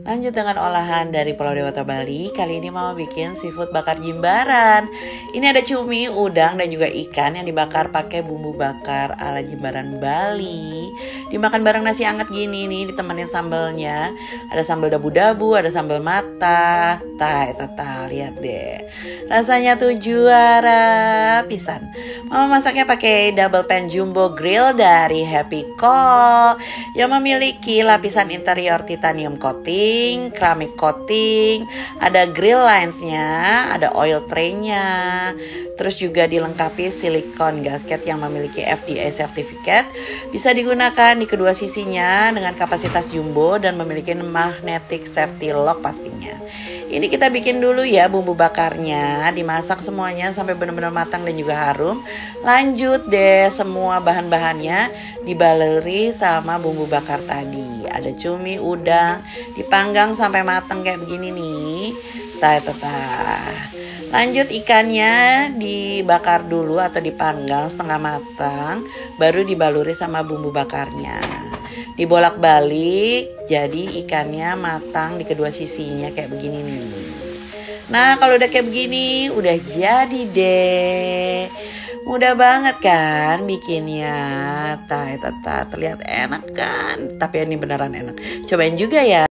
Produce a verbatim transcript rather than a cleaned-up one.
Lanjut dengan olahan dari Pulau Dewata Bali. Kali ini Mama bikin seafood bakar Jimbaran. Ini ada cumi, udang, dan juga ikan yang dibakar pakai bumbu bakar ala Jimbaran Bali. Dimakan bareng nasi hangat gini nih, ditemenin sambelnya. Ada sambal dabu-dabu, ada sambal mata. Tah, tata, lihat deh. Rasanya tuh juara pisan. Mama masaknya pakai double pan jumbo grill dari Happy Co yang memiliki lapisan interior titanium coating, keramik coating, ada grill lines-nya, ada oil tray-nya, terus juga dilengkapi silikon gasket yang memiliki F D A certificate. Bisa digunakan di kedua sisinya dengan kapasitas jumbo dan memiliki magnetic safety lock pastinya. Ini kita bikin dulu ya bumbu bakarnya, dimasak semuanya sampai benar-benar matang dan juga harum. Lanjut deh semua bahan-bahannya dibaluri sama bumbu bakar tadi. Ada cumi, udang, dipanggang sampai matang kayak begini nih. Tah-tah. Lanjut ikannya dibakar dulu atau dipanggang setengah matang, baru dibaluri sama bumbu bakarnya. Dibolak-balik jadi ikannya matang di kedua sisinya kayak begini nih. Nah kalau udah kayak begini udah jadi deh. Mudah banget kan bikinnya. Tah, tah, terlihat enak kan? Tapi ini beneran enak. Cobain juga ya.